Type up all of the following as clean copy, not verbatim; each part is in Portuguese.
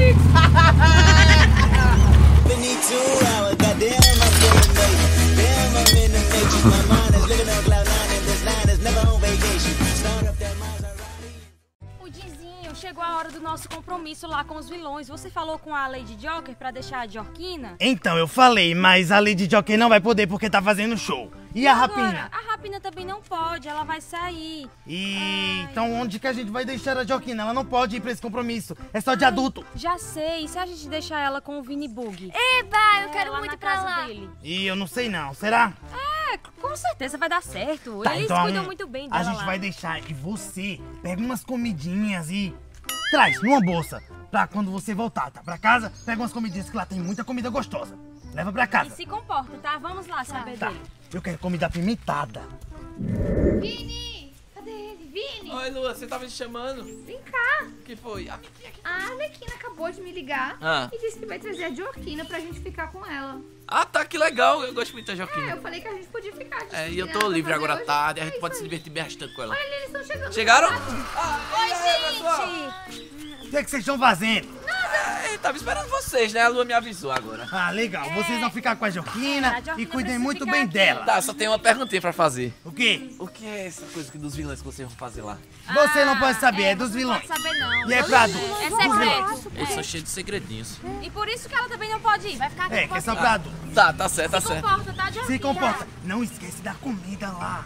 Six! O Dinzinho, chegou a hora do nosso compromisso lá com os vilões. Você falou com a Lady Joker pra deixar a Jorquina? Então, eu falei, mas a Lady Joker não vai poder porque tá fazendo show. E a Agora, Rapina? a Rapina também não pode, ela vai sair. E então onde que a gente vai deixar a Jorquina? Ela não pode ir pra esse compromisso. É só de adulto. Já sei, e se a gente deixar ela com o Vini Bug? Eba, eu quero lá muito na ir pra casa lá. dele. E eu não sei não, será? É, com certeza vai dar certo. Tá, Eles então cuidam muito bem dela a gente lá. vai deixar e você pega umas comidinhas e traz numa bolsa pra quando você voltar, tá? Pra casa, pega umas comidinhas que lá tem muita comida gostosa. Leva pra E casa. se comporta, tá? Vamos lá saber Tá, dele. eu quero comida apimentada. Vini! Cadê ele? Vini! Oi, Lua, você tava me chamando? Vem cá! O que foi? A amiguinha aqui. A Arlequina acabou de me ligar e disse que vai trazer a Jorquina pra gente ficar com ela. Ah, tá, que legal. Eu gosto muito da É, Jorquina. eu falei que a gente podia ficar. E eu tô livre agora à tarde. A gente pode se divertir bastante com ela. Olha, eles estão chegando. Chegaram? Oi, gente! O que é que vocês estão fazendo? Tava esperando vocês, né? A Lua me avisou agora. Ah, legal. Vocês vão ficar com a Jorquina A Jorquina e cuidem precisa muito ficar bem aqui. dela. Tá, só tem uma perguntinha pra fazer. O quê? O que é essa coisa dos vilões que vocês vão fazer lá? Você não pode saber, é dos você vilões. Não pode saber, não. E é pra adultos. É Dos vilões. secreto. Eu sou cheio de segredinhos. E por isso que ela também não pode ir. Vai ficar aqui É, com que é só você. pra adultos. Tá certo, tá Se certo. comporta, tá, Jorquina? Se comporta. Não esquece da comida lá.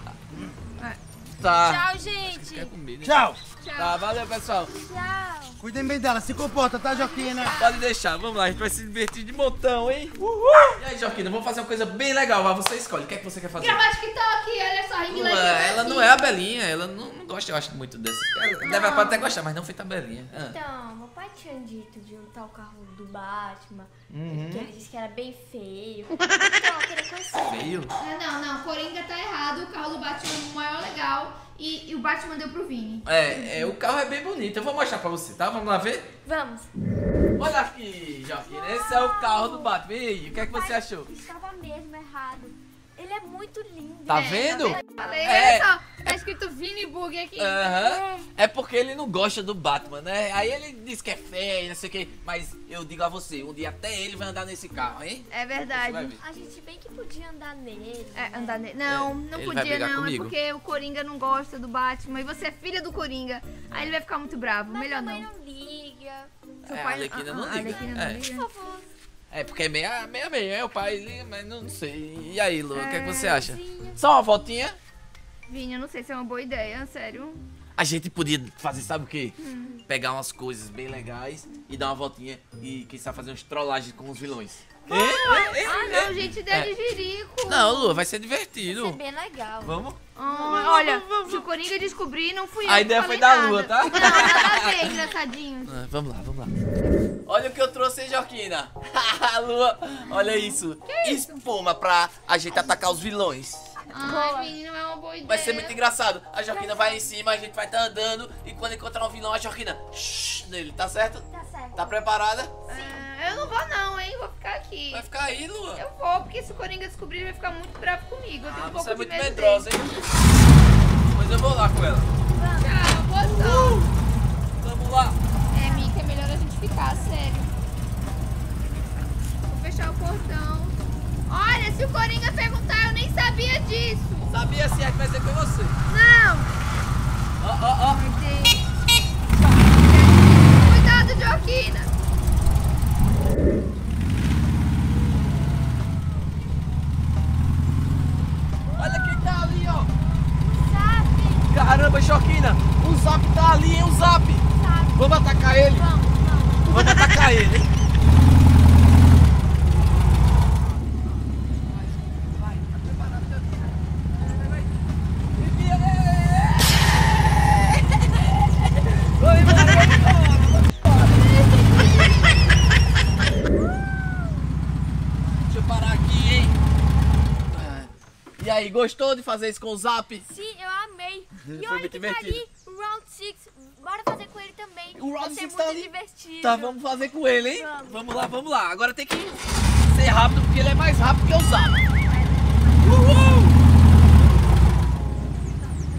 Tá. Tchau, gente. Quer comida? hein? Tchau. Tá, valeu, pessoal. Tchau. Cuidem bem dela. Se comporta, tá, Jorquina? Pode deixar, vamos lá, a gente vai se divertir de montão, hein? Uhul! E aí, Jorquina, vamos fazer uma coisa bem legal, vai, você escolhe, o que é que você quer fazer? Gravar TikTok, olha só, ring light. Ela não é a Belinha, ela não gosta, eu acho, muito dessas. Ela pode até gostar, mas não feita a Belinha. Ah. Então, meu pai tinha dito de untar o carro do Batman, que ele disse que era bem feio. Então, eu queria conhecer. Feio? Não, Coringa tá errado, o carro do Batman é o maior legal e o Batman deu pro Vini. O carro é bem bonito, eu vou mostrar pra você, tá? Vamos lá ver? Vamos. Olha aqui, Jorquina, esse é o carro do Batman. E aí, o que é que você achou? Estava mesmo errado. Ele é muito lindo. Tá vendo? Falei, É. olha só, tá escrito Vini Bug aqui. Aham. É porque ele não gosta do Batman, né? Aí ele diz que é feio, não sei o que. Mas eu digo a você, um dia até ele vai andar nesse carro, hein? É Você vai verdade. ver. A gente bem que podia andar nele. Andar nele. Não ele vai podia brigar não, comigo. é porque o Coringa não gosta do Batman e você é filha do Coringa. Aí ele vai ficar muito bravo, Mas melhor minha não. mãe não liga. Seu A pai- Arlequina não a liga. Arlequina não É. liga. Por favor. É, porque é meia, é o pai liga, mas não sei. E aí, Lu, o que é que você acha? sim. Só uma voltinha? Vini, eu não sei se é uma boa ideia, sério. A gente podia fazer, sabe o quê? Pegar umas coisas bem legais e dar uma voltinha e, quem sabe, fazer uns trollagens com os vilões. Ah, não, gente, ideia de jirico. Não, Lu, vai ser Isso divertido. é bem legal. Vamos? Olha, se o Coringa descobrir, não fui eu A que ideia falei foi da nada. Lua, tá? Não, nada a ver, engraçadinhos. Vamos lá, vamos lá. Olha o que eu trouxe, hein, Jorquina? Lua, olha isso. Espuma pra a gente atacar os vilões. Ai, Vini, não é uma boa ideia. Vai ser muito engraçado. A Jorquina vai em cima, a gente vai estar andando e quando encontrar um vilão, a Jorquina nele, tá certo? Tá certo. Tá preparada? Eu não vou não, hein, vou ficar aqui. Vai ficar aí, Lua. Eu vou, porque se o Coringa descobrir, ele vai ficar muito bravo comigo. Eu tenho um pouco Você é de muito medo medrosa, dele. hein? Mas eu vou lá com ela. Tchau, boa sorte. Vamos lá. Mica, é melhor a gente ficar, sério. Vou fechar o portão. Olha, se o Coringa perguntar, eu nem sabia disso. Sabia sim, a gente vai ser com você. Não. Ó. Meu Deus. Cuidado, Jorquina. Olha quem tá ali, ó. Sabe? Caramba, Jorquina. O Zap tá ali, hein, o Zap. Sabe? Vamos atacar ele. Vamos atacar ele, hein. Vai, tá preparado, Jorquina? Vai. Deixa eu parar aqui, hein. E aí, gostou de fazer isso com o Zap? Sim, eu amei. E Foi olha muito que tá divertido. ali o Round 6. Bora fazer com ele também. O Round Vai ser 6 muito tá ali? divertido. Tá, vamos fazer com ele, hein? Vamos. Vamos lá. Agora tem que ser rápido, porque ele é mais rápido que o Zap. Uhul!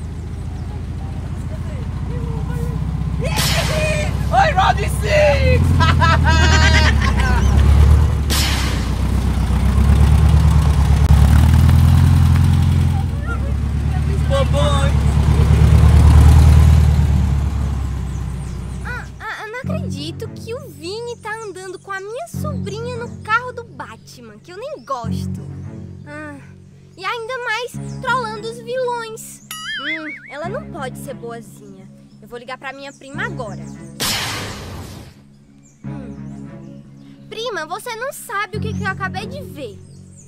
Oi, Round 6! Não acredito que o Vini tá andando com a minha sobrinha no carro do Batman, que eu nem gosto. E ainda mais trollando os vilões. Ela não pode ser boazinha. Eu vou ligar pra minha prima agora. Prima, você não sabe o que eu acabei de ver.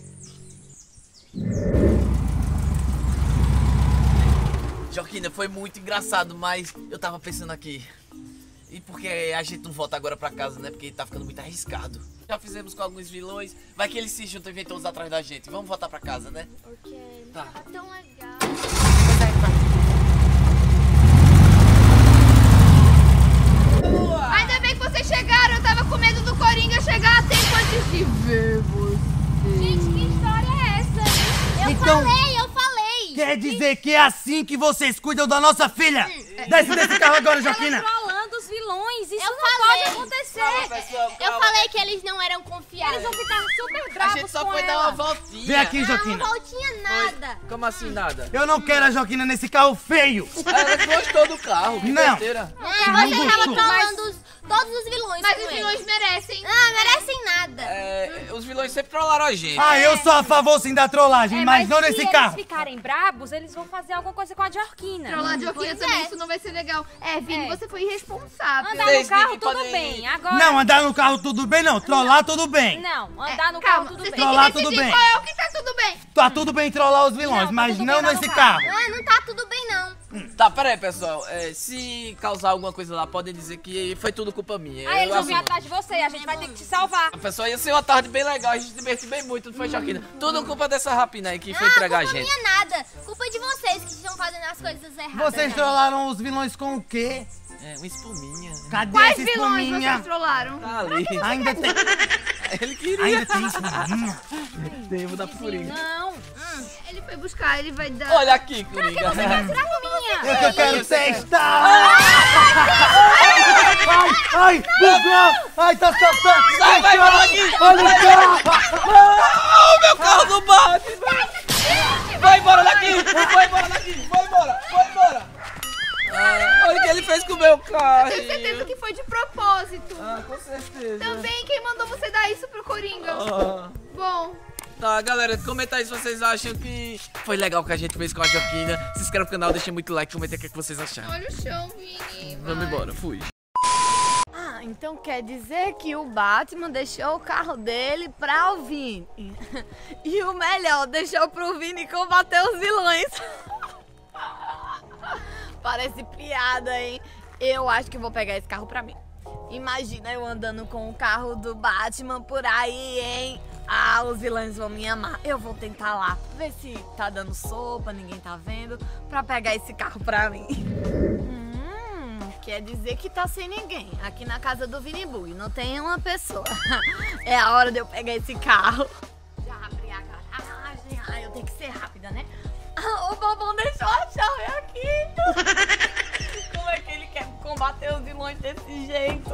Joaquina, foi muito engraçado, mas eu tava pensando aqui. E por que a gente não volta agora pra casa, né? Porque tá ficando muito arriscado. Já fizemos com alguns vilões. Vai que eles se juntam e vêm todos atrás da gente. Vamos voltar pra casa, né? Ok. Tá. Tá tão legal. Ainda bem que vocês chegaram. Eu tava com medo do Coringa chegar a tempo antes de ver você. Gente, que história é essa? Então- Eu falei! Quer dizer que é assim que vocês cuidam da nossa filha? Desce desse carro agora, Joaquina. Trolando os vilões, isso Eu não falei. pode acontecer. Calma, pessoal, Eu calma. falei que eles não eram confiáveis. Eles vão ficar super A bravos gente só com foi dar ela. uma voltinha. Vem aqui, Não Joaquina. voltinha nada. Como assim nada? Eu não quero a Joaquina nesse carro feio. Ela gostou do carro, que Não. besteira. Você tava gostou. trollando todos os vilões. Mas com os ele. vilões merecem. Merecem nada. Os vilões sempre trollaram a gente. Eu sou a favor sim da trollagem, mas não se nesse eles carro. ficarem brabos, eles vão fazer alguma coisa com a Jorquina. Trollar de Joaquina Pois também, é. isso não vai ser legal. Vini, você foi irresponsável. Andar Vocês no carro, nem tudo podem- bem. Agora, Não, andar no carro tudo bem não. Trollar tudo bem. não, andar no carro, Calma, tudo vocês bem. têm Trollar, que tudo decidir bem. qual é o que tá tudo bem. Tá tudo bem trollar os vilões, Não, mas tudo não bem andar nesse no carro. Não tá tudo bem, não. Tá, pera aí, pessoal. Se causar alguma coisa lá, podem dizer que foi tudo culpa minha. Aí eles vão vir assumo. atrás de você, a gente vai ter que te salvar. Pessoal, ia ser uma tarde bem legal, a gente se divertiu bem muito, não foi, Joaquina? Tudo culpa dessa rapina aí que foi entregar a culpa gente. minha nada. Culpa de vocês que estão fazendo as coisas erradas. Vocês trollaram os vilões com o quê? Uma espuminha. Cadê Quais essa vilões espuminha? vocês trollaram? Tá ali. Ainda tem, Ele queria. ainda tem espuminha. Devo dar purinha. Não, Ele foi buscar, ele vai dar... Olha aqui, Coringa. será que é minha? Eu quero testar. Ai, bugou. Ai, tá saltando. Sai, vai embora daqui. Olha o carro. Não, meu carro não bate. Vai embora daqui. Vai embora daqui. Vai embora. Vai embora. Olha o que ele fez com o meu carro. Tenho certeza que foi de propósito. Com certeza. Também, quem mandou você dar isso pro Coringa? Bom, Tá, galera, comenta aí se vocês acham que foi legal o que a gente fez com a Joaquina. Se inscreve no canal, deixa muito like, comenta aí o que vocês acharam. olha o chão, Vini. Vamos embora, fui. Então quer dizer que o Batman deixou o carro dele pra o Vini. E o melhor, deixou pro Vini combater os vilões. Parece piada, hein? Eu acho que vou pegar esse carro pra mim. Imagina eu andando com o carro do Batman por aí, hein? Os vilões vão me amar. Eu vou tentar lá, ver se tá dando sopa, ninguém tá vendo, pra pegar esse carro pra mim. Quer dizer que tá sem ninguém aqui na casa do Vini Bug. Não tem uma pessoa. É a hora de eu pegar esse carro. Já abri a garagem. Eu tenho que ser rápida, né? O Bobão deixou a chave aqui. Como é que ele quer combater os vilões desse jeito?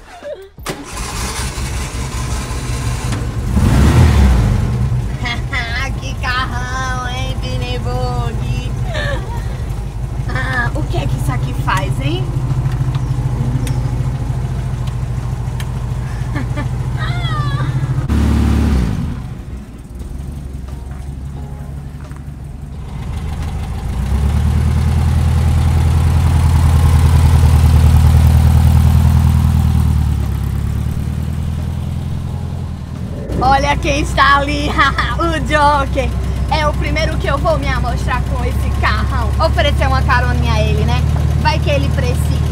Que carrão, hein, Vini Bug? O que é que isso aqui faz, hein? Olha quem está ali, o Joker. É o primeiro que eu vou me amostrar com esse carrão. Oferecer uma caroninha a ele, né? Vai que ele precisa.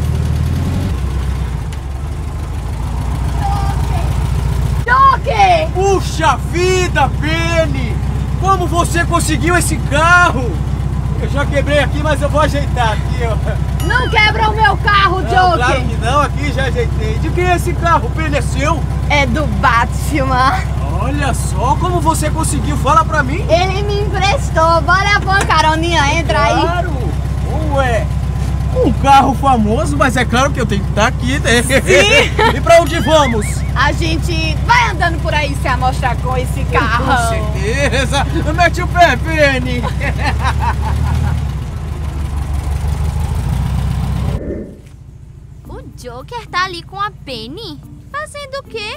Joker! Puxa vida, Penny! Como você conseguiu esse carro? Eu já quebrei aqui, mas eu vou ajeitar aqui, ó. Não quebra o meu carro, Não, Joker! claro que não, aqui já ajeitei. De quem é esse carro? Penny, é seu? É do Batman. Olha só como você conseguiu, fala pra mim. Ele me emprestou. Bora pôr caroninha, entra aí. Claro! Ué! Um carro famoso, mas é claro que eu tenho que estar aqui, né? Sim! E pra onde vamos? A gente vai andando por aí se amostrar com esse carro. Com certeza! Mete o pé, Penny! O Joker tá ali com a Penny? Fazendo o quê?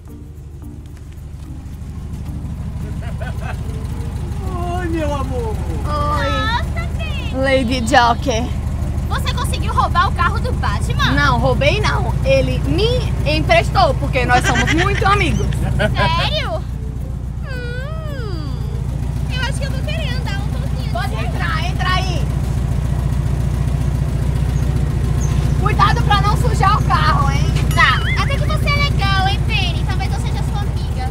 Oi, meu amor! Oi, Nossa, Penny! Lady Joker. Você conseguiu roubar o carro do Batman? Não, roubei não. Ele me emprestou, porque nós somos muito amigos. Sério? Eu acho que eu vou querer andar um pouquinho. Pode entrar, entra aí. Cuidado pra não sujar o carro, hein? Tá, até que você é legal, hein, Penny? Talvez eu seja sua amiga.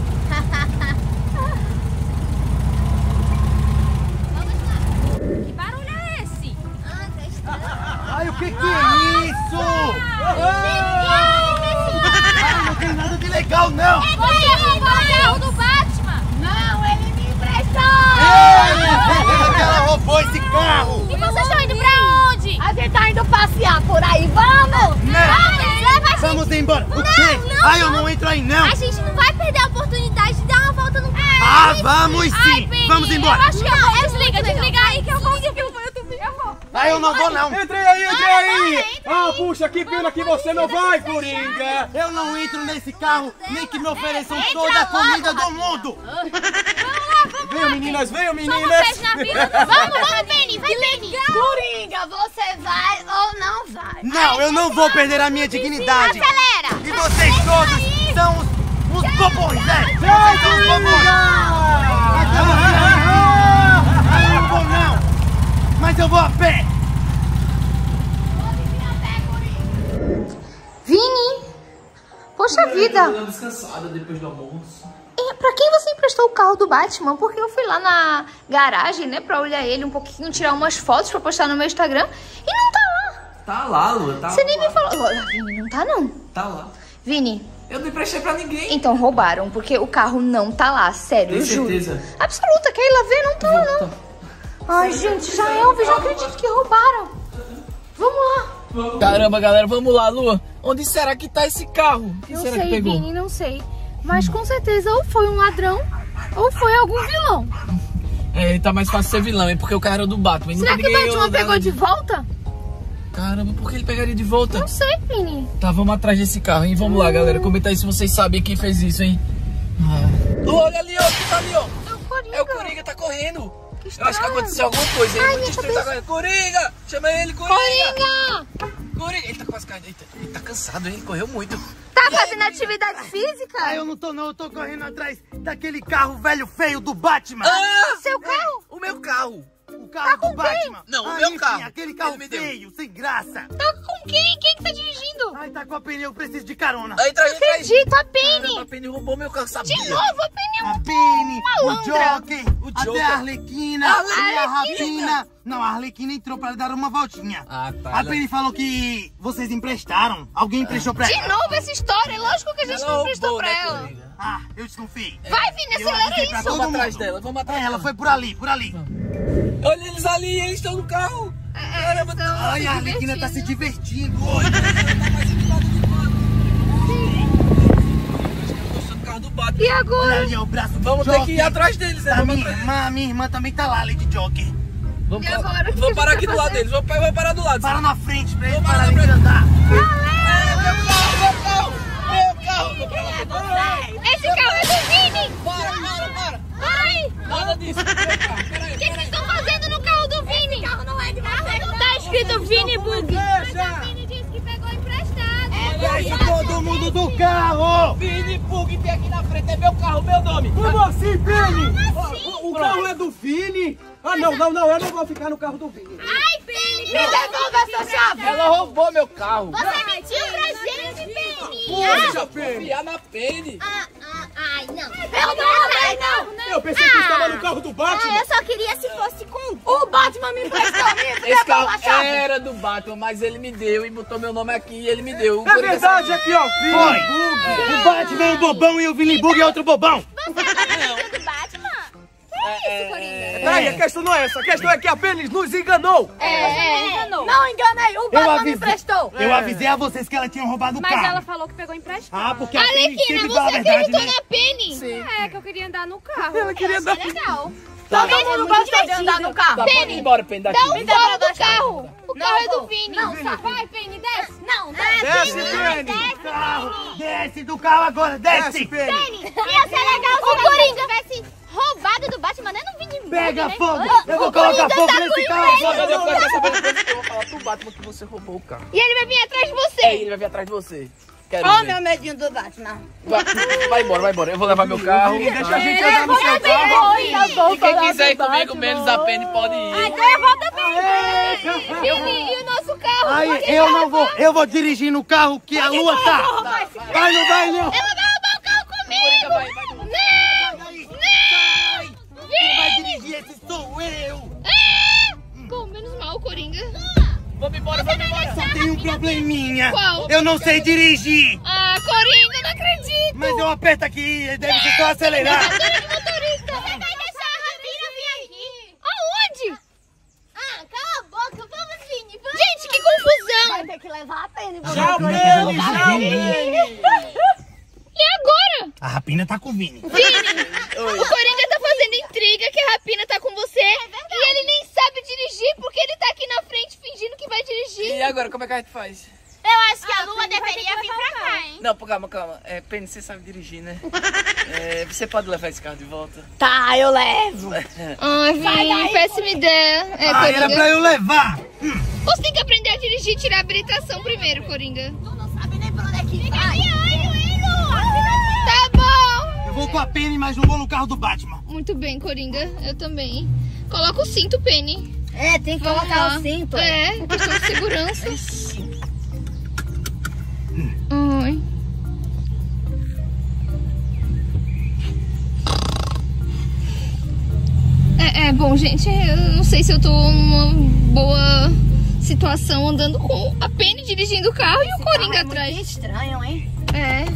Vamos lá. Que barulho é esse? Ah, tá estranho. Ai, o que é isso? Ai, não tem nada de legal, não. Você roubou o carro do Batman? Não, ele me emprestou. Ela roubou esse carro. E vocês estão indo pra onde? A gente tá indo passear por aí, vamos? Vamos, leva a gente. Vamos embora. O quê? não, Ai, eu não entro aí, não. A gente não vai perder a oportunidade de dar uma volta no carro. Ah, vamos sim. Penny, Vamos embora. Eu acho que eu vou. Desliga aí que eu vou. Ai, eu não vou, não. Entrei aí, entrei aí! Ah, puxa, que pena que você não vai, Coringa! Eu não entro nesse carro, nem que me ofereçam toda a comida do mundo. Venham, meninas, venham, Vamos, meninas! Penny, vai, Penny. Coringa, você vai ou não vai? Não, eu não vou perder a minha dignidade. Acelera. E vocês todos são uns bobões, né? Vocês são uns bobões. Eu não vou, não. Mas eu vou a pé. Vini! Poxa vida! Eu tô descansada depois do almoço. Pra quem você emprestou o carro do Batman? Porque eu fui lá na garagem, né, pra olhar ele um pouquinho, tirar umas fotos pra postar no meu Instagram e não tá lá. Tá lá, Lua, tá Você lá. nem me falou. Olha, Vini, não tá não. Tá lá. Vini, Eu não emprestei pra ninguém. então roubaram, porque o carro não tá lá, sério, Tem eu juro. certeza? Absoluta, quer ir lá ver? Não tá lá não. Ai, gente, já acredito que roubaram. Vamos lá. Caramba, galera, vamos lá, Lua. Onde será que tá esse carro? Quem será que pegou? Vini, não sei. Mas com certeza ou foi um ladrão ou foi algum vilão. É, tá mais fácil ser vilão, hein? Porque o carro era do Batman. e Será nunca que o ninguém Batman anda pegou de volta? Caramba, por que ele pegaria de volta? Não sei, Vini. Tá, vamos atrás desse carro, hein? Vamos lá, galera. Comenta aí se vocês sabem quem fez isso, hein? Olha ali, ó. Quem tá ali, ó? É o Coringa, tá correndo. Eu acho que aconteceu alguma coisa, hein? Muito estranho, tá correndo. Coringa! Chama ele, Coringa! Coringa! Ele tá quase caindo. Ele tá cansado, hein? Ele correu muito. Tá fazendo atividade física? Ah, eu não tô não, eu tô correndo atrás daquele carro velho feio do Batman. Seu carro? O meu carro! O carro do Batman. Não, o meu enfim, carro. Aquele carro Ele me deu. feio, sem graça. Tá com quem? Quem que tá dirigindo? Ai, tá com a pneu, eu preciso de carona. Aí, entra aí, entra aí. Acredito, a Penny. Caramba, a Penny roubou meu carro, sabia? De novo, a Penny é A Penny, o malandra. Joker, O até Joker. a Arlequina e a Rapina. Não, a Arlequina entrou pra dar uma voltinha. Ah, tá. A Penny falou que vocês emprestaram. Alguém emprestou pra De ela. novo essa história? Lógico que a gente Ela não emprestou roubou, pra né, ela. Coringa? Ah, eu desconfiei. Vai, Vini, Eu acelera avisei pra isso. todo Vamos atrás mundo. dela, vamos atrás Ela dela. foi por ali, por ali. Olha eles ali, eles estão no carro. Caramba, Ai, a Arlequina tá se divertindo hoje. Gostou do carro do Batman. E agora? Olha ali, ó, o braço do Vamos ter Joker. que ir atrás deles, né? Da Vamos minha atrás. irmã, minha irmã também tá lá, Lady Joker. Vamos, E agora? O que vamos que parar a gente aqui vai do lado fazer? deles. Vamos parar do lado. Para na frente pra eles Vamos pararem lá, de andar. Meu carro. Esse carro é do Vini. Para. Ai, Nada disso. Meu carro, peraí. o que vocês estão fazendo no carro do Vini? Esse carro não é de vocês. Tá escrito Vini Bug. Vini disse que pegou emprestado. Deixa todo mundo do carro. Vini Pug tem aqui na frente, é meu carro, meu nome. Como assim, Penny? O carro é do Vini? Ah, não, eu não vou ficar no carro do Vini. Ai, Penny. Me devolva essa chave. Ela roubou meu carro. Você mentiu pra gente, Penny. Poxa, confiar na Penny. Ai, não. Eu não roubei, não. Eu pensei que estava no carro do Batman. Eu só queria se fosse com... O Batman me emprestou a minha. Esse carro Devolva a chave. era do Batman, mas ele me deu e botou meu nome aqui e ele me deu. É verdade, aqui, ó. Foi. O Batman é um bobão e o Vini Bug é outro bobão. Você é amigo do Batman? isso, Coringa? Peraí, a questão não é essa. A questão é que a Penny nos enganou. Não enganei, o Batman me emprestou. Eu avisei a vocês que ela tinha roubado o Mas carro. ela falou que pegou emprestado. Ah, porque a Penny sempre fala a Você verdade, acreditou né? na Penny? Sim. É, que eu queria andar no carro. Ela queria dar... Legal. Todo mundo gosta de andar no carro. Tá, pode ir embora, Penny, daqui. Dá um fora do carro. O carro é do vou. Vini. Não, sai. Vai, Penny, desce. Não, Desce, Penny. Carro, desce do carro agora, desce! Desce, Penny. Ia ser legal se o Coringa tivesse roubado do Batman, né? No Vini. Pega fogo! Eu vou colocar fogo nesse carro agora! Eu quero saber depois que eu vou falar pro Batman que você roubou o carro. E ele vai vir atrás de você. É, ele vai vir atrás de você. Quero Ó, ver. meu medinho do Batman. Vai embora. Eu vou levar meu carro. Deixa a gente andar no seu carro. E quem quiser ir comigo, menos a Penny, pode ir. Então eu vou também. Vini, e o nosso carro? Aí, eu não vou, eu vou dirigir no carro que a lua tá! Vai, não vai, não! Ela vai roubar o carro comigo. Vai. Não. Quem vai dirigir esse sou eu! Bom, menos mal, Coringa. Vamos embora. Só tem um probleminha! Qual? Eu não sei dirigir! Ah, Coringa, não acredito. Mas eu aperto aqui, deve ser só acelerar! Motorista, você vai deixar a Rapina vir aqui? Aonde? Ah, cala a boca. Vamos, Vini. Vamos. Gente, que confusão. Vai ter que levar a Penny. Tchau, Penny. Tchau, Penny. E agora? A Rapina tá com o Vini. Vini, o Coringa tá fazendo intriga que a Rapina tá com você. E ele nem sabe dirigir porque ele tá aqui na frente fingindo que vai dirigir. E agora, como é que a gente faz? Eu acho que a Lua deveria vir pra cá, hein? Não, calma. Penny, você sabe dirigir, né? Você pode levar esse carro de volta? Tá, eu levo. Ai, Vini, péssima ideia. Era pra eu levar! Você tem que aprender a dirigir e tirar a habilitação primeiro, Coringa. Tu não sabe nem pra onde é que vai. Tá bom. Eu vou com a Penny, mas não vou no carro do Batman. Muito bem, Coringa. Eu também. Coloca o cinto, Penny. É, tem que colocar Vamos lá. o cinto. É, questão de segurança. Ai. Bom, gente, eu não sei se eu tô numa boa situação andando com a Penny dirigindo o carro e o Coringa atrás. Muito estranho, hein? É.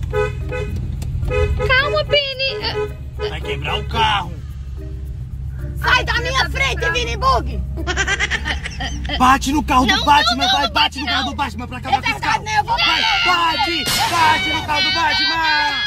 Calma, Penny. Vai quebrar o carro! Sai da minha frente, Vini Bug! Bate no carro do Batman, vai, bate no carro do Batman pra acabar com esse carro! né? Eu vou... Vai, bate no carro do Batman!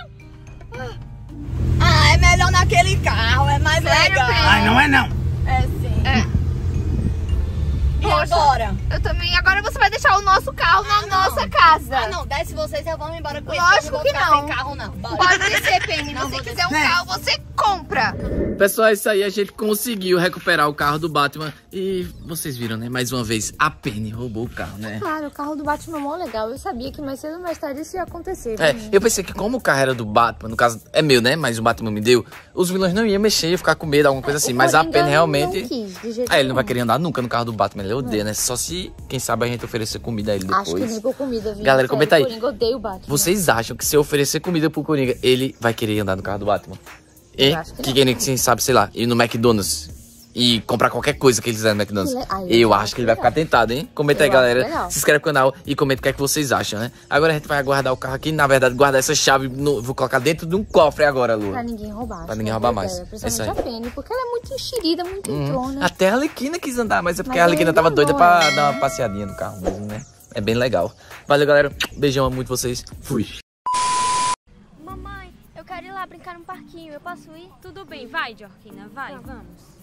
Ah, é melhor naquele carro, é mais legal. Ai, não é não! É sim. E agora? Eu também. Agora você vai deixar o nosso carro na nossa casa. Ah, não, desce vocês, eu vou embora com Lógico esse. Eu não vou que ficar não. sem carro, não. Bora. Pode descer, Penny. Não Se vou você quiser um descer. carro, você compra. Pessoal, é isso aí. A gente conseguiu recuperar o carro do Batman. E vocês viram, né? Mais uma vez, a Penny roubou o carro, né? Claro, o carro do Batman é mó legal. Eu sabia que mais cedo ou mais tarde isso ia acontecer. Eu pensei que como o carro era do Batman, no caso é meu, né? Mas o Batman me deu, os vilões não iam mexer, ia ficar com medo, alguma coisa assim. Mas a Coringa Penny realmente... não quis, de jeito Ele não vai nenhum. querer andar nunca no carro do Batman, ele odeia, né? Só se, quem sabe, a gente oferecer comida a ele depois. Acho que nem com comida, viu? Galera, Sério, comenta aí. Coringa odeia o Batman. Vocês acham que se eu oferecer comida pro Coringa, ele vai querer andar no carro do Batman? E Eu acho que não. quem quem sabe, sei lá, ir no McDonald's e comprar qualquer coisa que ele quiser no McDonald's. Eu acho que ele vai ficar tentado, hein? Comenta aí, Eu acho galera. legal. Se inscreve no canal e comenta o que é que vocês acham, né? Agora a gente vai guardar o carro aqui. Na verdade, guardar essa chave, vou colocar dentro de um cofre agora, Lu. Pra ninguém roubar. Pra acho ninguém que é roubar uma boa mais. ideia, É isso Principalmente a Penny, porque ela é muito enxerida, muito entrona. Até a Arlequina quis andar, mas é porque Mas a Arlequina ele tava enganou, doida pra né? dar uma passeadinha no carro mesmo, né? É bem legal. Valeu, galera. Beijão, amo muito vocês. Fui. Mamãe, eu quero ir lá brincar no parquinho. Eu posso ir? Tudo bem, vai, Jorquina, vai, vamos.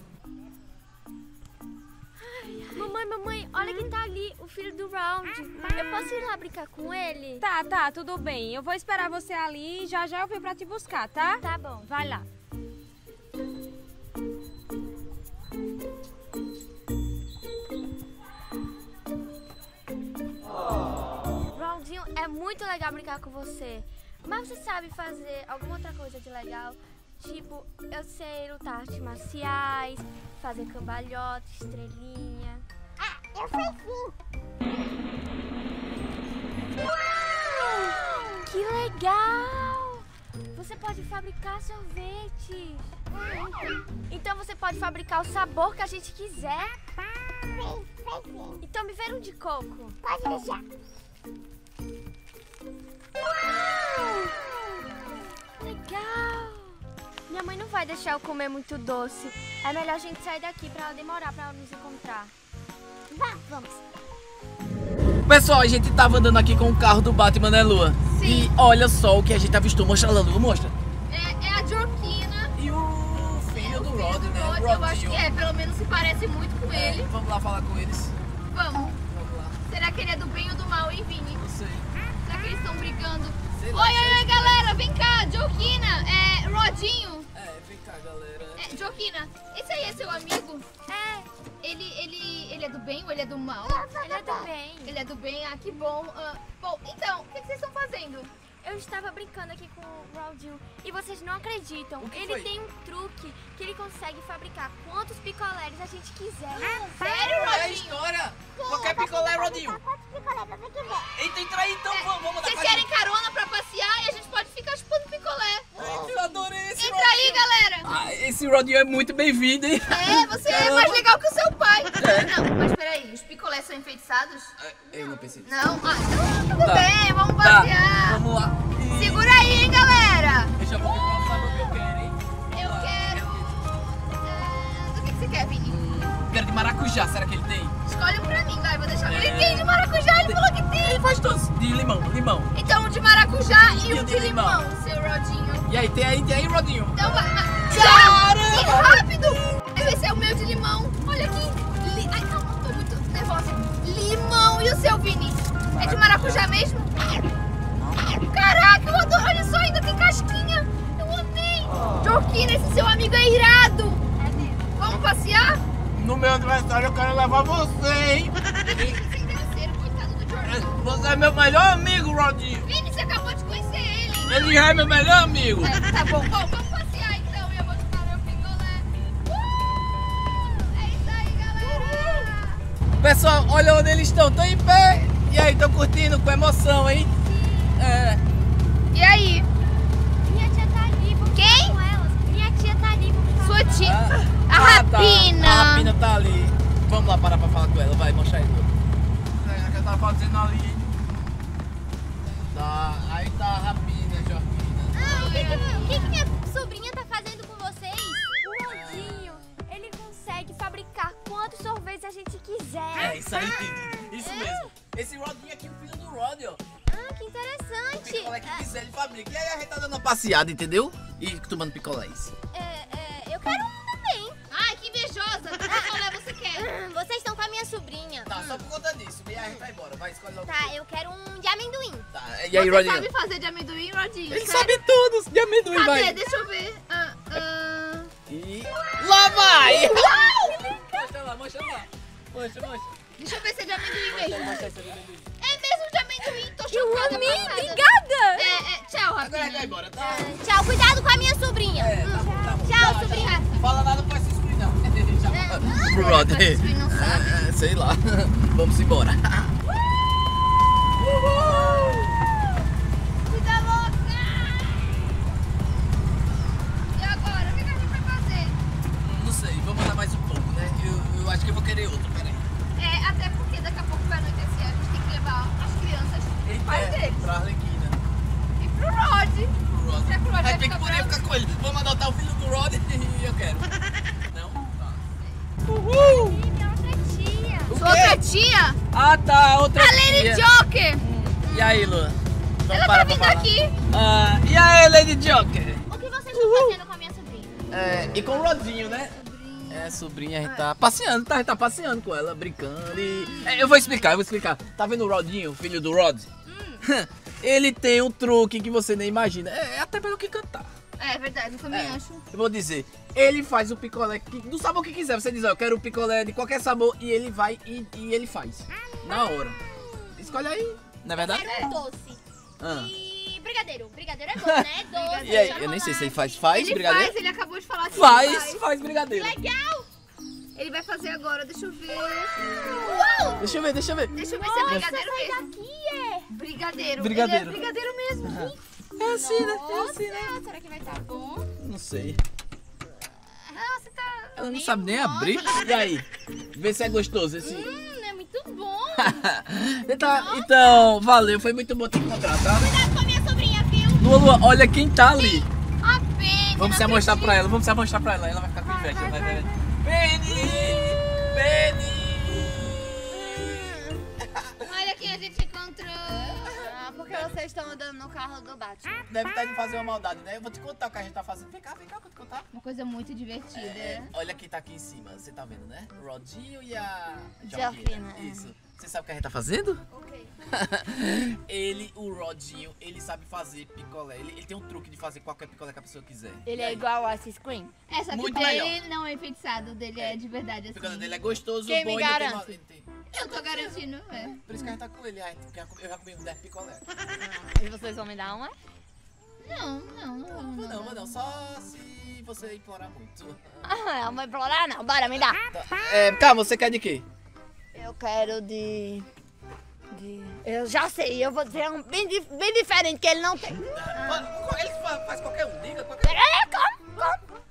Mamãe, olha quem tá ali, o filho do Round. Eu posso ir lá brincar com ele? Tá, tudo bem. Eu vou esperar você ali e já eu venho pra te buscar, tá? Tá bom. Vai lá. Roundinho, é muito legal brincar com você. Mas você sabe fazer alguma outra coisa de legal? Tipo, eu sei lutar artes marciais, fazer cambalhota, estrelinha. Ah, eu sei sim! Uau! Que legal! Você pode fabricar sorvete. Então você pode fabricar o sabor que a gente quiser. Sim. Então me vê um de coco. Pode deixar. Uau! Legal! Minha mãe não vai vai deixar eu comer muito doce. É melhor a gente sair daqui pra demorar pra ela nos encontrar. Vamos. Pessoal, a gente tava andando aqui com o carro do Batman, né, Lua? Sim. E olha só o que a gente avistou. Mostra lá, Lua, mostra. É a Jorquina. E o filho do Rod, né? Rod, eu acho que é, pelo menos se parece muito com ele. Vamos lá falar com eles. Vamos. Vamos lá. Será que ele é do bem ou do mal, hein, Vini? Não sei. Será que eles estão brigando? Sei lá, Oi, galera, vem cá, Jorquina, Rodinho. Vem cá, galera. Jorquina, esse aí é seu amigo? É, Ele é do bem ou ele é do mal? ele é do bem. Ele é do bem, que bom. Bom, então, o que vocês estão fazendo? Eu estava brincando aqui com o Raul e vocês não acreditam. O que Ele foi? tem um truque que ele consegue fabricar quantos picolés a gente quiser. Sério, É a Rodinho? história. Qualquer picolé, Rodinho. Então entra aí, então vamos dar Vocês querem carona pra passear e a gente pode ficar chupando picolé? Eu adorei esse Entra aí, galera. Esse Rodinho é muito bem-vindo, hein? Você é mais legal que o seu pai. Não, mas peraí, os picolés são enfeitiçados? Eu não pensei nisso. Não? Então tudo Tá. bem, vamos Tá, passear. vamos lá. Segura aí, hein, galera. Deixa eu ver qual sabor que eu quero, hein? Eu quero... O que você quer, Vini? Quero de maracujá, será que ele tem? Escolhe um pra mim, vai, vou deixar. Ele tem de maracujá, ele falou que tem. Ele faz todos. De limão. Então, um de maracujá e E um o de de limão, limão. seu Rodinho. E aí, tem aí, Rodinho. Então vai. Caramba! Que rápido! Esse é o meu de limão. Olha aqui. Ai, não, tô muito nervosa. Limão. E o seu, Vini? É de maracujá mesmo? Caraca, eu adoro. Olha só, ainda tem casquinha. Eu amei. Jorquina, esse seu amigo é irado. É mesmo. Vamos passear? No meu aniversário eu quero levar você, hein? Sem terceiro, coitado do Jorquinho. Você é meu melhor amigo, Rodinho. Vini, você acabou de conhecer ele. Ele já é meu melhor amigo. Tá bom, vamos passear então. Eu vou chupar meu picolé. É isso aí, galera. Pessoal, olha onde eles estão. Estão em pé. E aí, estão curtindo com emoção, hein? E aí? Minha tia tá ali, vamos Quem? falar com elas. Minha tia tá ali, vamos falar. Sua tia? Ah, A Rapina. Tá. A Rapina tá ali. Vamos lá parar pra falar com ela. Vai, mostra aí. O que ela tá fazendo ali, hein? Tá. Aí tá a Rapina, Jorquina. O que minha sobrinha tá fazendo com vocês? O Rodinho, ele consegue fabricar quantos sorvetes a gente quiser. Isso aí, isso mesmo. Esse Rodinho aqui é o filho do Rod, ó. Ah, que interessante. Picolé que quiser, ele fabrica. E aí a gente tá dando uma passeada, entendeu? E tomando picolés. Eu quero um também. Ai, que invejosa. Que picolé você quer? Vocês estão com a minha sobrinha. Tá, só por conta disso. E aí a gente vai embora. Vai, escolhe logo. Tá, eu quero um de amendoim. Tá, e aí, Você Rodinho? sabe fazer de amendoim, Rodinho? Ele Sério? sabe todos de amendoim, Cadê? vai. Deixa eu ver. E lá vai! Mostra lá, mostra lá. Mostra. Deixa eu ver se é de amendoim mesmo. Mostra essa de amendoim. É mesmo de amendoim. Tô Eu chocada. amei, passada. obrigada. Tchau, Agora a gente vai Rapina. embora, tá? Tchau, cuidado com a minha sobrinha. Tá bom. Tchau, sobrinha. Fala nada, pode se excluir, não. Pro Vai Rod. se excluir, não sabe. Sei lá. Vamos embora. Vida louca! E agora? O que a gente vai fazer? Não sei, vamos andar mais um pouco, né? Eu acho que eu vou querer outro, peraí. Até porque daqui a pouco vai anoitecer. A gente tem que levar as crianças pro pai deles. Pra Arlequina. E pro Rod. Pro Rod. Será que o Rod A vai gente tem que ficar poder bravo? ficar com ele. Vamos adotar o filho do Rod e eu quero. Não? Tá. Ih, minha outra tia. O Sua outra tia? Ah, tá, outra A Lady tia. Joker. E aí, Lua? Vamos Ela parar tá pra vindo falar. aqui. E aí, Lady Joker? O que vocês estão fazendo com a minha sobrinha? E com o Rodinho, né? Sobrinha, a gente tá passeando, a gente tá passeando com ela, brincando e... eu vou explicar. Tá vendo o Rodinho, filho do Rod? Ele tem um truque que você nem imagina. É até melhor que cantar. É verdade, eu também acho. Eu vou dizer, ele faz o picolé do sabor que quiser. Você diz, ó, eu quero um picolé de qualquer sabor e ele vai e ele faz. Na hora. Escolhe aí, não é verdade? Quero um doce. Ah. E brigadeiro. Brigadeiro é bom, né? Doce. E aí, eu nem sei se ele faz Ele brigadeiro? faz, ele acabou de falar que Faz brigadeiro. Legal. Ele vai fazer agora, deixa eu ver. Deixa eu ver. Deixa eu ver se é brigadeiro Sai mesmo. daqui, é. Brigadeiro. Brigadeiro. Ele é brigadeiro mesmo. É assim, né? Nossa, será que vai estar bom? Não sei. Ah, você tá... Ela não sabe nem abrir. E aí? Vê se é gostoso esse. É muito bom. Então, valeu. Foi muito bom te encontrar, tá? Cuidado com a minha sobrinha, viu? Lua, olha quem tá ali. A Penny. Vamos se amostrar pra ela, vamos se amostrar pra ela. Ela vai ficar com inveja. Vai. Penny! Olha quem a gente encontrou. Ah, porque vocês estão andando no carro do Batman. Deve estar indo fazer uma maldade, né? Eu vou te contar o que a gente tá fazendo. Vem cá, vou te contar. Uma coisa muito divertida. Olha quem tá aqui em cima, você tá vendo, né? O Rodinho e a Georgina. Isso. Você sabe o que a gente tá fazendo? O Rodinho, ele sabe fazer picolé. Ele tem um truque de fazer qualquer picolé que a pessoa quiser. Ele é igual ao Ice Cream. É, só que Muito o dele melhor. não é enfeitiçado, o dele é de verdade O assim. picolé dele é gostoso, Quem bom me e não garante? tem... tem- Eu tô garantindo, é. Por isso que a gente tá com ele, porque eu já comi 10 picolé. E vocês vão me dar uma? Não. Não, só se você implorar muito. Ah, não vou implorar não. Bora, me dá. Calma, você quer de quê? Eu quero de... Eu já sei, eu vou dizer um bem diferente que ele não tem. Ele faz qualquer um, diga qualquer um. Peraí, como?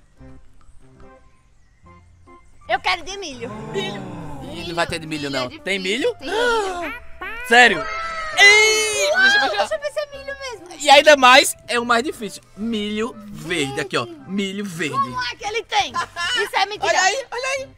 Eu quero de milho. Ih, não vai ter de milho, não. Milho é Tem difícil, milho? tem milho. Sério? Ei, Deixa eu ver se é milho mesmo. E ainda mais, é o mais difícil. Milho verde, aqui ó. Milho verde. Como é que ele tem? Isso é mentira. Olha aí.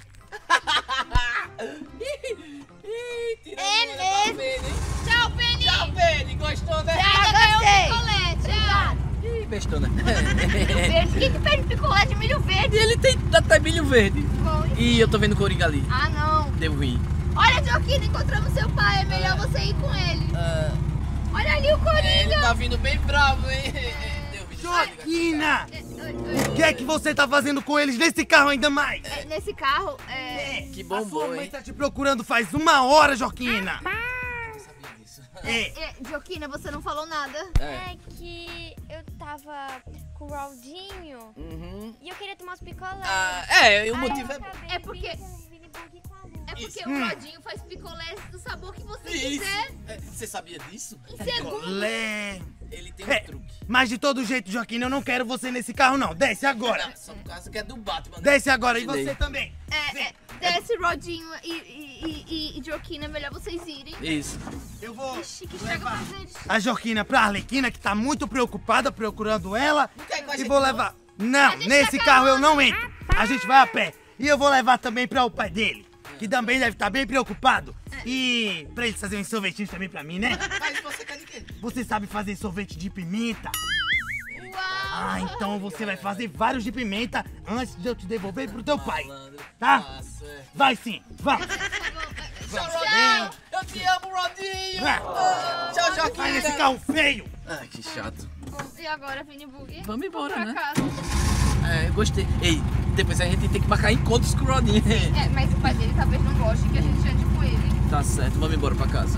É mesmo. Tchau, Penny. Tchau, Penny. Gostou, né? Já gostei. Tchau. Ih, bestona. Verde. Quem que pede picolé de milho verde? E ele tem até milho verde. Foi. Ih, eu tô vendo Coringa ali. Ah, não. Deu ruim. Olha, Joaquina, encontramos seu pai. É melhor você ir com ele. Olha ali o Coringa. Ele tá vindo bem bravo, hein? Deu ruim. Joaquina! O que é que você tá fazendo com eles nesse carro ainda mais? Nesse carro, Que A bom, sua bom, mãe hein? tá te procurando faz 1 hora, Joaquina! Eu sabia disso. Joaquina, você não falou nada. É que eu tava com o Rodinho Uhum. e eu queria tomar os picolés. O motivo é... É porque- É porque o Rodinho faz picolés do sabor que você quiser. Você sabia disso? Em segundo. Lé. Ele tem um truque. Mas de todo jeito, Joaquina, eu não quero você nesse carro, não. Desce agora! Não, só por causa que é do Batman. né? Desce agora e Tirei. você também! Desce, Rodinho e Joaquina, é melhor vocês irem. Isso. Eu vou Ixi, que chega levar mais eles. a Joaquina pra Arlequina, que tá muito preocupada procurando ela. quer ir com a E gente, vou não? levar. Não, gente nesse tá carro eu carona. não entro. A gente vai a pé. E eu vou levar também pra o pai dele, que também deve estar bem preocupado. E pra eles fazerem sorvetinhos também pra mim, né? Mas você quer de quê? Você sabe fazer sorvete de pimenta? Uau! Ah, então você vai fazer vários de pimenta antes de eu te devolver pro teu pai. Malandro. Tá? Ah, certo. Vai sim, vamos. Tchau, Rodinho. Eu te amo, Rodinho. Vai. Tchau, Joaquim. Vai nesse carro feio. Ai, que chato. E agora, Vini Bug? Vamos embora, Pra né? casa. Eu gostei. Ei, depois a gente tem que marcar encontros com o Rodinho. Mas o pai dele talvez não goste que a gente ande com ele. Tá certo, vamos embora pra casa.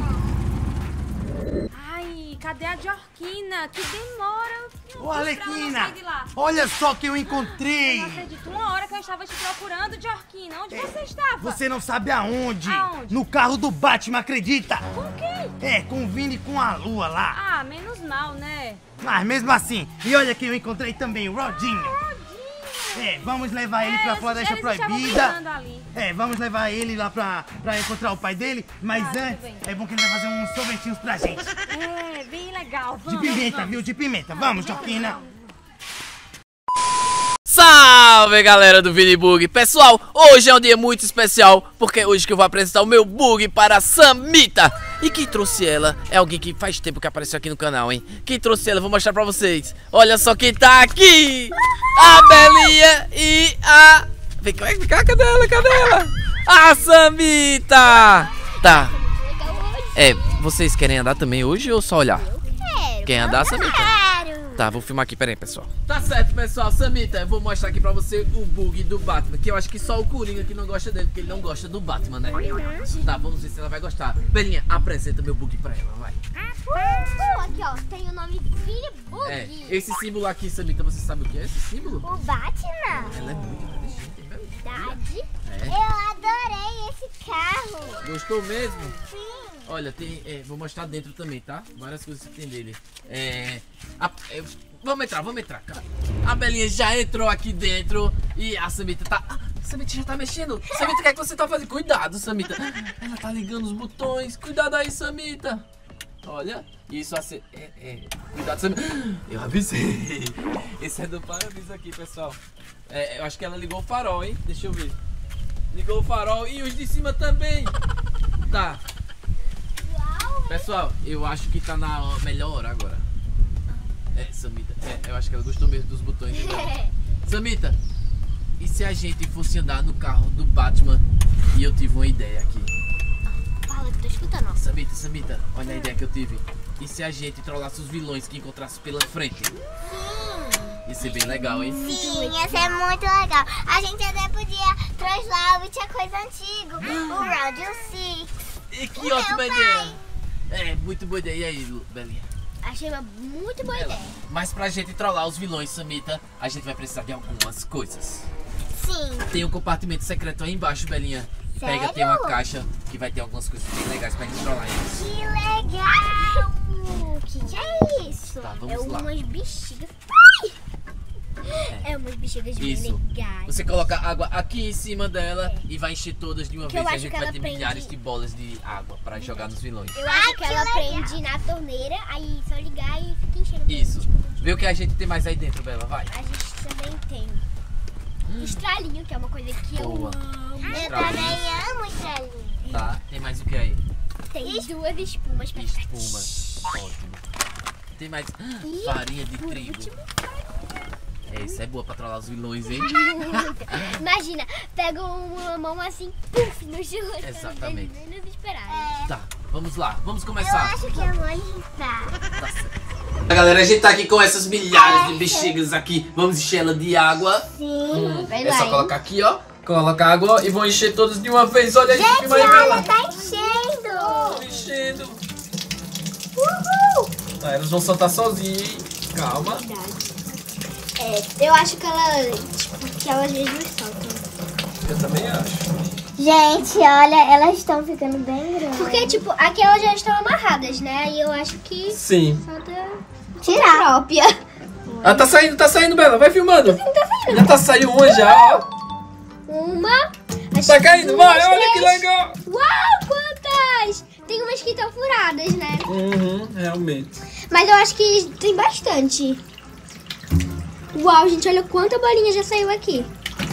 Ai, cadê a Georgina? Que demora. Ô, Arlequina, Pra ela sair de lá. olha só que eu Eu encontrei. não acredito. 1 hora que eu estava te procurando, Georgina. Onde você estava? Você não sabe aonde? Aonde? No carro do Batman, acredita? Com quem? É, com o Vini e com a Lua lá. Ah, menos mal, né? Mas mesmo assim, e olha que eu encontrei também o Rodinho. Vamos levar ele pra Floresta Eles estavam Proibida. brigando ali. Vamos levar ele lá pra encontrar o pai dele. Mas tudo antes, bem. é bom que ele vai fazer uns sorvetinhos pra gente. É, bem legal. De Vamos, pimenta, vamos. viu? De pimenta. Vamos, Joaquina. Salve, galera do Vini Bug. Pessoal, hoje é um dia muito especial, porque é hoje que eu vou apresentar o meu bug para a Samita. E quem trouxe ela é alguém que faz tempo que apareceu aqui no canal, hein? Quem trouxe ela, eu vou mostrar pra vocês. Olha só quem tá aqui. A Belinha e a... Vem cá, cadê ela? Cadê ela? A Samita. Tá. Vocês querem andar também hoje ou só olhar? Quem andar, Samita? Tá, vou filmar aqui, peraí, pessoal. Tá certo, pessoal. Samita, eu vou mostrar aqui pra você o bug do Batman, que eu acho que só o Coringa que não gosta dele, porque ele não gosta do Batman, né? Tá, vamos ver se ela vai gostar. Belinha, apresenta meu bug pra ela, vai. Aqui, ó, tem o nome Vini Bug. Esse símbolo aqui, Samita, você sabe o que é esse símbolo? O Batman. Ela é muito inteligente, hein, Belinha? Verdade. É. Eu adorei esse carro. Gostou mesmo? Sim. Olha, tem. Vou mostrar dentro também, tá? Várias coisas que tem dele. Vamos entrar, cara. A Belinha já entrou aqui dentro e a Samita tá. Samita já tá mexendo. Samita, o que é que você tá fazendo? Cuidado, Samita. Ela tá ligando os botões. Cuidado aí, Samita. Olha, isso assim. Cuidado, Samita. Eu avisei. Esse é do para-brisa aqui, pessoal. Eu acho que ela ligou o farol, hein? Deixa eu ver. Ligou o farol e os de cima também. Tá. Pessoal, eu acho que tá na melhor hora agora. Samita. Eu acho que ela gostou mesmo dos botões. Samita, e se a gente fosse andar no carro do Batman e eu tive uma ideia aqui? Fala que tô escutando. Samita, olha a ideia que eu tive. E se a gente trollasse os vilões que encontrasse pela frente? Ia ser bem legal, hein? Sim, ia ser muito legal. A gente até podia trollar o Tinha Coisa Antigo, o Round 6. E que ótima ideia! Muito boa ideia. E aí, Belinha? Achei uma muito boa ideia. Mas pra gente trollar os vilões, Samita, a gente vai precisar de algumas coisas. Sim. Tem um compartimento secreto aí embaixo, Belinha. Sério? Pega, tem uma caixa que vai ter algumas coisas bem legais pra gente trollar eles. Que legal! O que é isso? Tá, vamos lá. Umas bexigas. É umas bexigas bem Isso. legais. Você coloca água aqui em cima dela e vai encher todas de uma Que eu vez. E a acho gente que vai ela ter prende- milhares de bolas de água pra jogar nos vilões. Eu acho que ela prende na torneira, aí só ligar e fica enchendo. Isso. Vê o que a gente tem mais aí dentro, Bela, vai. A gente também tem estralinho, que é uma coisa que Boa. eu amo. Eu Estralinho. também amo estralinho. Tá, tem mais o que aí? Tem duas espumas pra Espuma. Ótimo. Tem mais farinha de trigo. Isso é boa pra trollar os vilões, hein? Imagina, pega uma mão assim, puf, no chão. Exatamente. Menos esperado. Tá, vamos lá, vamos Eu começar. acho que a mãe tá. Tá certo. Galera, a gente tá aqui com essas milhares de bexigas aqui. Vamos encher ela de água. Sim, É só colocar aqui, ó. Coloca água e vão encher todas de uma vez. Olha aí, filma aí, Bela. tá enchendo. Tô enchendo. Uhul. Tá, elas vão soltar sozinhas. Calma. Eu acho que elas mesmas soltam. Eu também acho. Gente, olha, elas estão ficando bem grandes. Porque, tipo, aqui elas já estão amarradas, né? E eu acho que Sim. falta tirar a própria. Ah, tá saindo, Bela. Vai filmando. Já tá saindo uma já, ó. Uma. Tá caindo, vai, olha que legal. Uau, quantas! Tem umas que estão furadas, né? Realmente. Mas eu acho que tem bastante. Uau, gente, olha quanta bolinha já saiu aqui.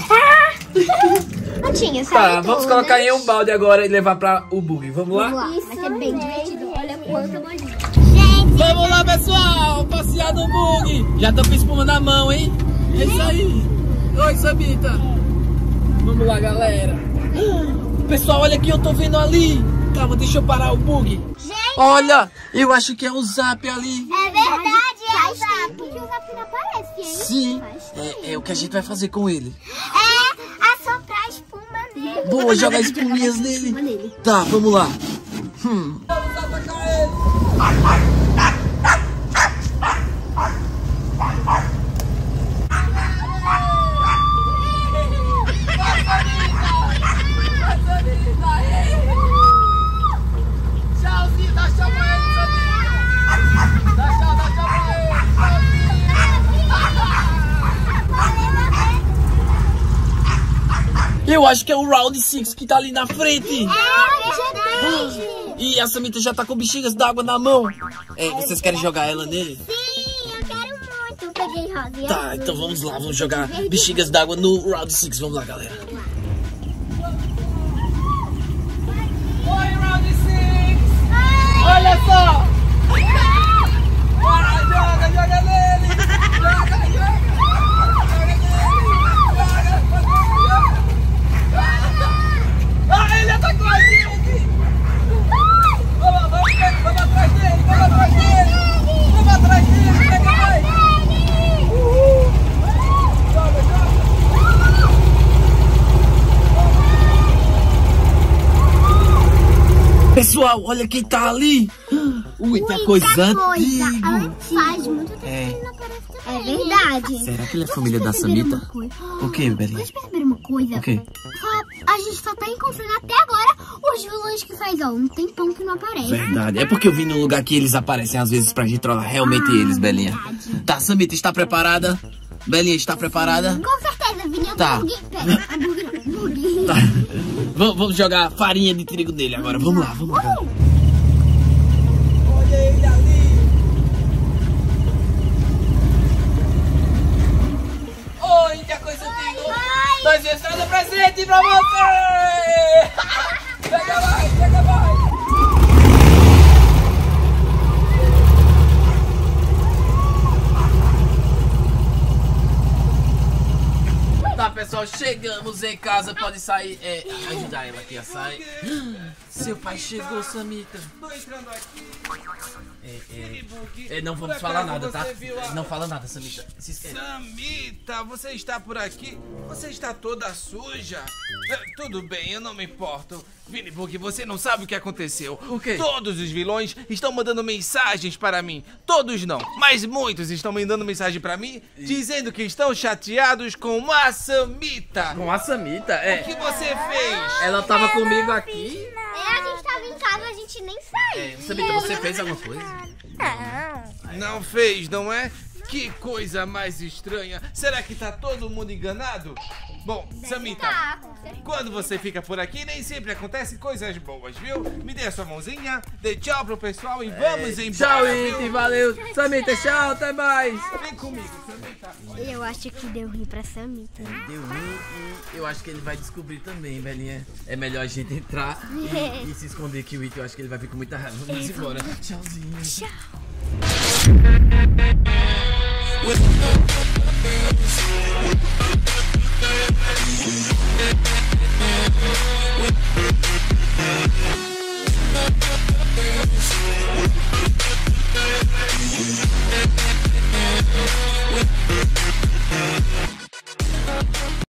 Não tinha, saiu Tá, vamos todas. colocar em um balde agora e levar pra o bug. Vamos lá? Isso vai ser bem divertido. Olha quanta bolinha. Vamos lá, pessoal! Passear no bug! Já tô com espuma na mão, hein? É isso aí! Oi, Samita! Vamos lá, galera! Pessoal, olha aqui, eu tô vendo ali! Calma, deixa eu parar o bug! Olha! Eu acho que é o Zap ali! É verdade, é o Zap. Porque o Zap não aparece, hein? Sim! É o que a gente vai fazer com ele. É assoprar espuma nele. Boa, jogar espuminhas nele! Tá, vamos lá! Vamos atacar ele! Tchauzinho, dá tchau pra ele, Samita! Dá tchau pra ele! Eu acho que é o Round 6 que tá ali na frente! E a Samita já tá com bexigas d'água na mão. Vocês querem jogar ela nele? Sim, eu quero muito. Eu peguei rosa e Tá, então vamos lá, vamos jogar bexigas d'água no Round 6. Vamos lá, galera. Oi, Round 6! Olha só! Bora, joga nele! Joga nele! Ah, ele atacou a gente! Vamos atrás dele! Vamos atrás dele! Pega mais! Uhul! Joga! Pessoal, olha quem tá ali! Ui, tá coisa antiga! Faz muito tempo que não aparece também. É verdade. Será que ele é família da Samita? O que, Belinha? Vocês perceberam uma coisa? O quê? A gente só tá encontrando até agora os vilões que faz, ó, um tempão que não aparece. Verdade. É porque eu vim num lugar que eles aparecem às vezes pra gente trollar realmente eles, Belinha. verdade. Tá, Samita, está preparada? Belinha, está preparada? Com certeza, Vini. Tá. Pera, hambúrguer. Tá. Vamos jogar farinha de trigo nele agora. Vamos lá, vamos lá. Olha nós chegamos em casa, pode sair. Ajudar ela aqui a sair. Seu pai chegou, Samita. Tô entrando aqui. Não vamos falar nada, tá? Não fala nada, Samita. Samita, você está por aqui? Você está toda suja. Tudo bem, eu não me importo. Vini Bug, você não sabe o que aconteceu. O quê? Todos os vilões estão mandando mensagens para mim. Todos não, mas muitos estão mandando mensagem para mim dizendo que estão chateados com a Samita. Com a Samita? O que você fez? Ela tava comigo aqui. A gente tava em casa, a gente nem saiu. Samita, você fez alguma coisa? Não fez, não é? Que coisa mais estranha. Será que tá todo mundo enganado? Bom, Samita, quando você fica por aqui, nem sempre acontecem coisas boas, viu? Me dê a sua mãozinha, dê tchau pro pessoal e vamos embora. Tchau, Iti, valeu. Samita, tchau, até mais. Vem comigo, Samita. Eu acho que deu ruim pra Samita. Deu ruim e eu acho que ele vai descobrir também, velhinha. É melhor a gente entrar e se esconder que o Iti, eu acho que ele vai vir com muita raiva. Vamos embora. Tchauzinho. Tchau. We'll be right back.